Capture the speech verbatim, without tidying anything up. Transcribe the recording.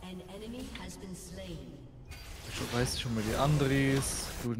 An enemy has been slain. Ich weiß schon mal die Andres. Du